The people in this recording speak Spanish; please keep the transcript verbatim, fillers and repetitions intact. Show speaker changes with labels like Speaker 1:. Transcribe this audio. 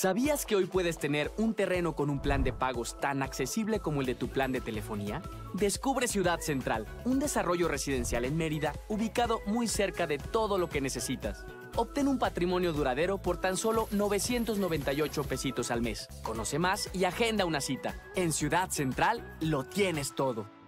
Speaker 1: ¿Sabías que hoy puedes tener un terreno con un plan de pagos tan accesible como el de tu plan de telefonía? Descubre Ciudad Central, un desarrollo residencial en Mérida ubicado muy cerca de todo lo que necesitas. Obtén un patrimonio duradero por tan solo novecientos noventa y ocho pesitos al mes. Conoce más y agenda una cita. En Ciudad Central lo tienes todo.